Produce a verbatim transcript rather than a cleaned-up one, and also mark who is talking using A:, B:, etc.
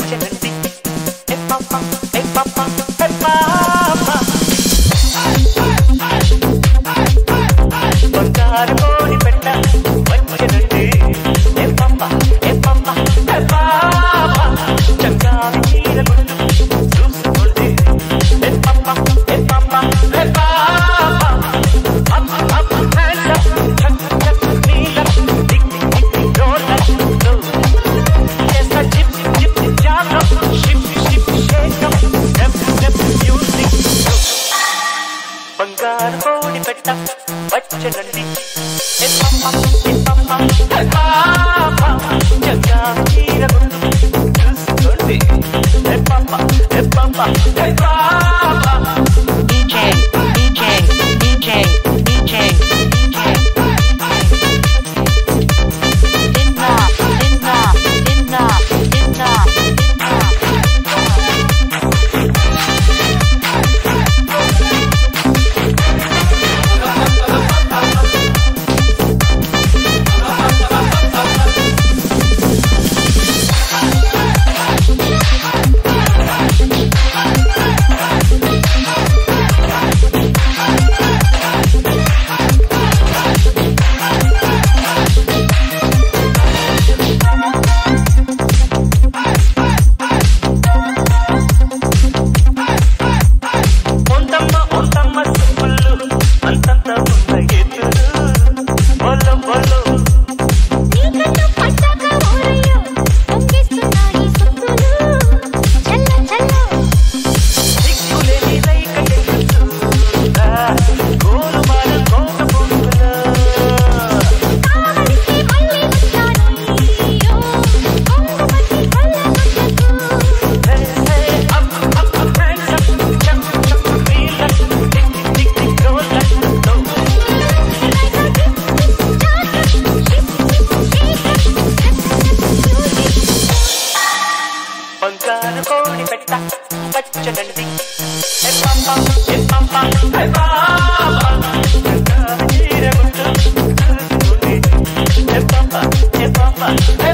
A: వచ్చనండి ఏ పాప ఏ పాప ఏ పాప బంగారు కోడి పెట్ట వచ్చనండి ఏ పాప ఏ పాప ఏ పాప చంగావి చీర గుండు చూసుకోండి ఏ పాప ఏ పాప ఏ పాప అమ్మ అమ్మ హ్యాండ్స్ అప్ చక్ చక్ నీల టిక్ టిక్ టిక్ రోల్ చేస్తా zip zip jam ship ship shake step step music బంగారు కోడి పెట్ట వచ్చనండి ఏ పాప ఏ పాప ఏ పాప చంగావి చీర గుండు చూసుకోండి ఏ పాప ఏ పాప ఏ పాప
B: DJ DJ DJ DJ Dinna Dinna Dinna Dinna
A: ఉందమ్మ ఉందమ్మ Subbulu అంతంత ఉన్న ఎత్తులు బొల్లు బొల్లు
C: నీకన్ను పట్టాక ఓరయ్యో పొంగిస్తున్నాయి సుక్కులు చల్ల చల్ల
A: దిక్కులేని రైక చెట్టులా గోలుమాల కోక పొంగులా
C: కావలికి మళ్ళీ వచ్చానయ్యో కొంగుమతి కొల్లగొట్టకు
A: hey hey up up hands up చక్ చక్ నీల టిక్ టిక్ టిక్ రోల్ బంగారు కోడి పెట్ట వచ్చనండి ఏ పాప ఏ పాప ఏ పాప చంగావి చీర గుండు చూసుకోండి ఏ పాప ఏ పాప